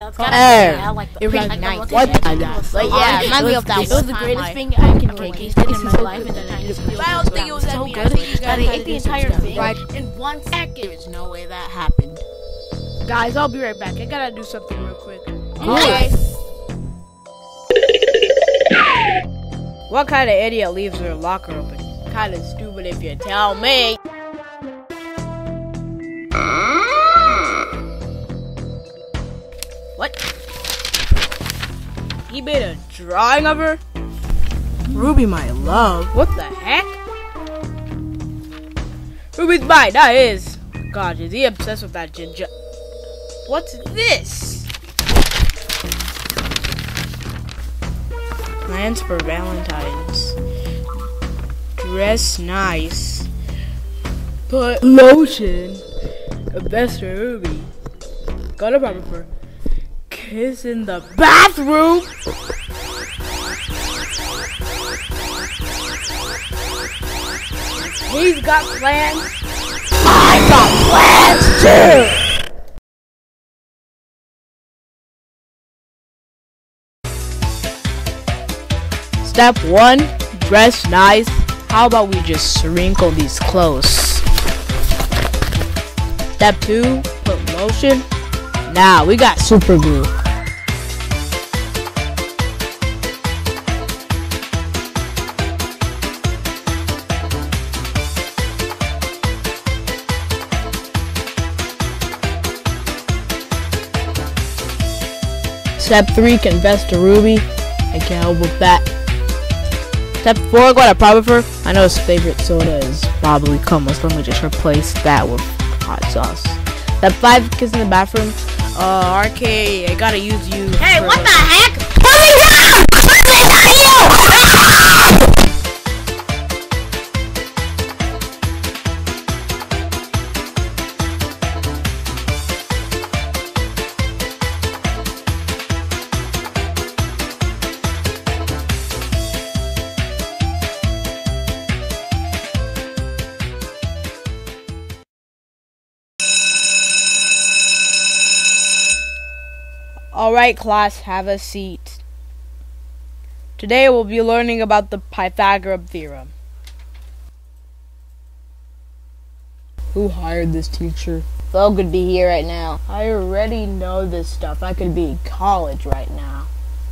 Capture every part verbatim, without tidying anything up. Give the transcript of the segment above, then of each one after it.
That's kind of hey, I like the, it was like nice. What? Like, yeah, it reminds me of that. It was the greatest thing I can take in my life, and then I just But I don't think it was so that good good. that I ate the entire thing right in one second. There's no way that happened. Guys, I'll be right back. I gotta do something real quick. Okay. What kind of idiot leaves their locker open? Kind of stupid if you tell me. What? He made a drawing of her? Ruby, my love. What the heck? Ruby's mine, not his. God, is he obsessed with that ginger? What's this? Plans for Valentine's. Dress nice. Put lotion. The best for Ruby. Got a problem for kiss in the bathroom. He's got plans. I got plans too. Step one, dress nice. How about we just wrinkle these clothes? Step two, put lotion. Now we got super glue. Step three, confess to Ruby. I can't help with that. Step four, got a problem for her. I know his favorite soda is probably hummus. Let me just replace that with hot sauce. Step five, kiss in the bathroom. Uh, R K, I gotta use you. Hey, for what the heck? Put me down! Put me down, you! Alright class, have a seat. Today we'll be learning about the Pythagorean Theorem. Who hired this teacher? Phil could be here right now. I already know this stuff. I could be in college right now.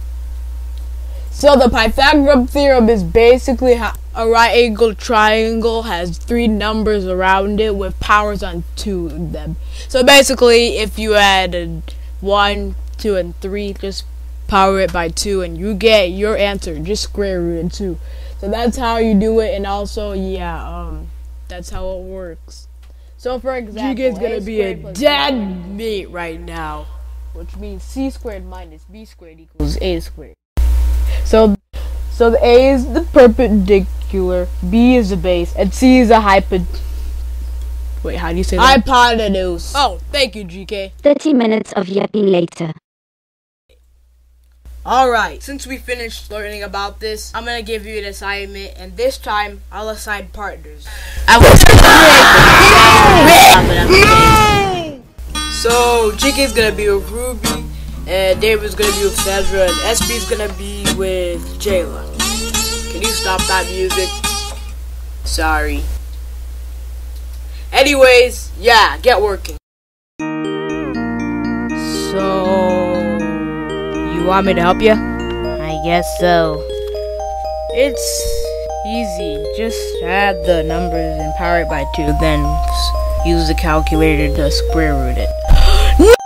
So the Pythagorean Theorem is basically how a right-angled triangle has three numbers around it with powers on two of them. So basically, if you add one, two, and three, just power it by two, and you get your answer. Just square root two. So that's how you do it, and also, yeah, um, that's how it works. So for example, G K's gonna be a dead meat right now, which means c squared minus b squared equals a squared. So, so the a is the perpendicular, b is the base, and c is a hypo. Wait, how do you say that? Hypotenuse. Oh, thank you, G K. Thirty minutes of yapping later. Alright, since we finished learning about this, I'm gonna give you an assignment, and this time, I'll assign partners. I was So, G K's gonna be with Ruby, and David's gonna be with Sandra, and S B's gonna be with Jayla. Can you stop that music? Sorry. Anyways, yeah, get working. So... you want me to help you? I guess so. It's easy. Just add the numbers and power it by two, then use the calculator to square root it. No!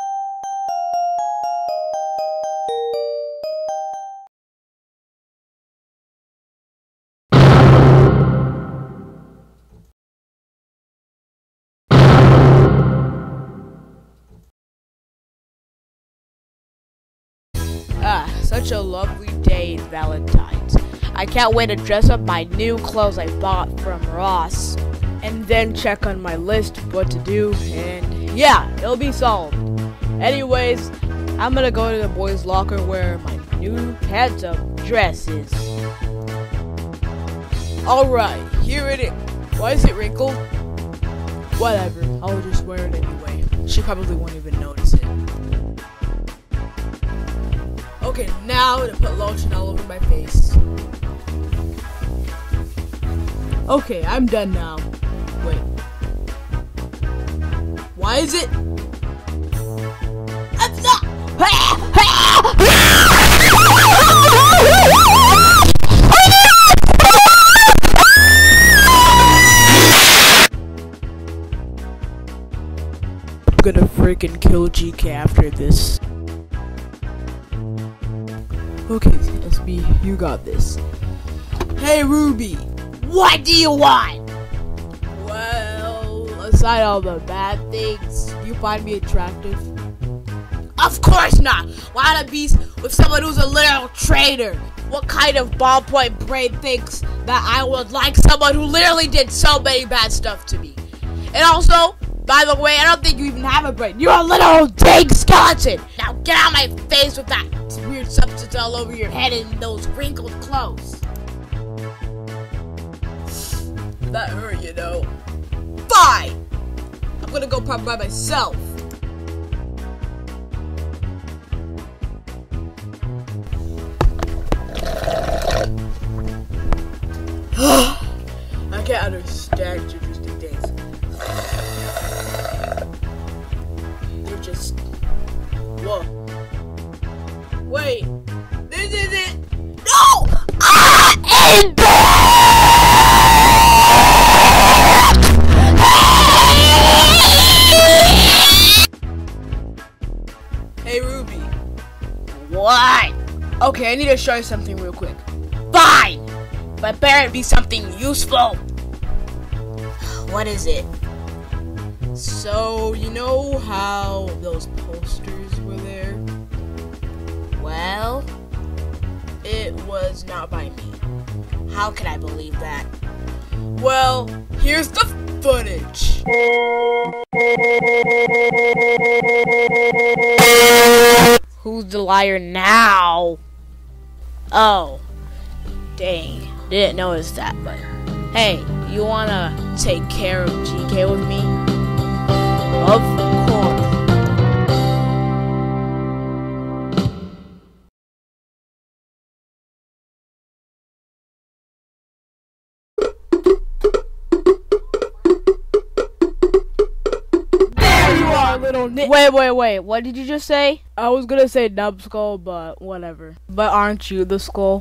Ah, such a lovely day, Valentine's. I can't wait to dress up my new clothes I bought from Ross. And then check on my list of what to do, and yeah, it'll be solved. Anyways, I'm gonna go to the boys' locker where my new handsome dress is. Alright, here it is. Why is it wrinkled? Whatever, I'll just wear it anyway. She probably won't even notice it. Okay, now to put lotion all over my face. Okay, I'm done now. Wait. Why is it? I'm not. I'm gonna freaking kill G K after this. Okay, S B, you got this. Hey, Ruby, what do you want? Well, aside all the bad things, do you find me attractive? Of course not! Why not be with someone who's a literal traitor? What kind of ballpoint brain thinks that I would like someone who literally did so many bad stuff to me? And also, by the way, I don't think you even have a brain. You're a literal dang skeleton! Now get out of my face with that weird substance all over your head and those wrinkled clothes. That hurt, you know. Fine! I'm gonna go pop by myself. I can't understand you just these days. You're just... Whoa. Wait. This is it. No! Ah! And Hey, Ruby. What? Okay, I need to show you something real quick. Fine! But better be something useful. What is it? So, you know how those posters were there? Well, it was not by me. How can I believe that? Well, here's the footage. Who's the liar now? Oh, dang. Didn't notice that, but hey, you wanna take care of G K with me? Of course. There you are, little nit. Wait, wait, wait. What did you just say? I was gonna say numbskull, but whatever. But aren't you the skull?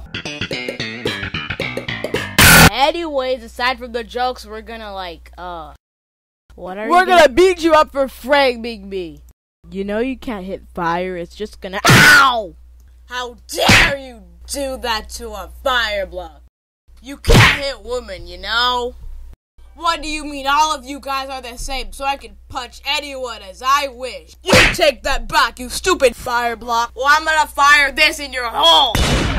Anyways, aside from the jokes, we're gonna like, uh, what are We're gonna, gonna beat you up for framing me. You know you can't hit fire, it's just gonna- OW! How dare you do that to a fire block? You can't hit women, you know? What do you mean all of you guys are the same, so I can punch anyone as I wish? You take that back, you stupid fire block. Well, I'm gonna fire this in your hole.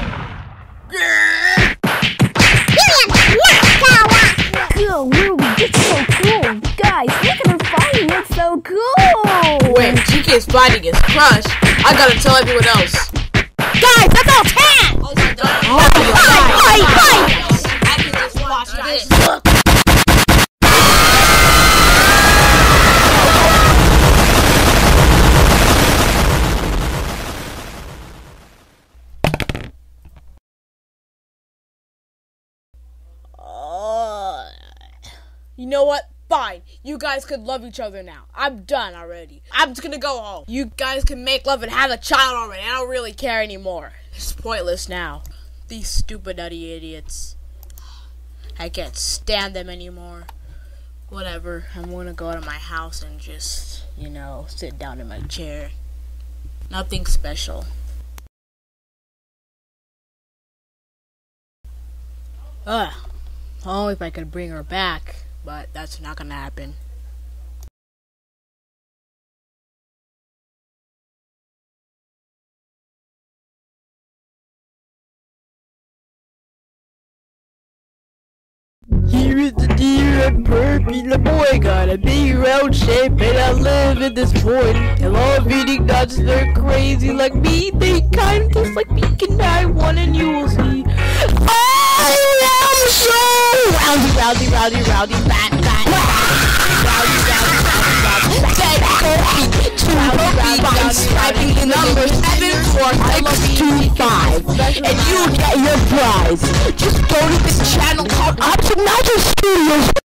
Go, Ruby, it's so cool. Guys, look at her fighting, it's so cool. Wait, G K is fighting his crush. I gotta tell everyone else. Guys, that's all cant! Oh, Fight, fight! I can just watch this. Look. You know what? Fine. You guys could love each other now. I'm done already. I'm just gonna go home. You guys can make love and have a child already. I don't really care anymore. It's pointless now. These stupid nutty idiots. I can't stand them anymore. Whatever. I'm gonna go to my house and just, you know, sit down in my chair. Nothing special. Ugh. Only if I could bring her back. But that's not gonna happen. Here is the theorem, perfect. The boy got a big round shape, and I live in this void. And love eating nuts, they're crazy like me. They kind of taste like pecan I one, and you will see. I am so rowdy, rowdy, rowdy, rowdy, fat, fat, rowdy, rowdy, rowdy, rowdy, dead coffee, two rowdy, by swiping the number seven four star six two five, and you get your prize. Just go to the channel called Option Magic Studios.